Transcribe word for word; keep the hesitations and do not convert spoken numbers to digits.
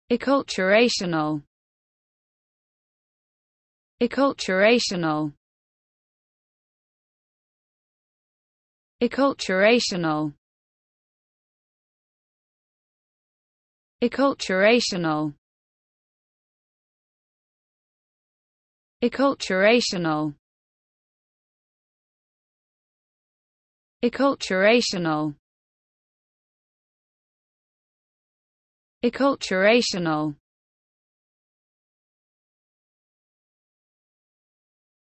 acculturational, acculturational, acculturational, acculturational, acculturational, acculturational, acculturational.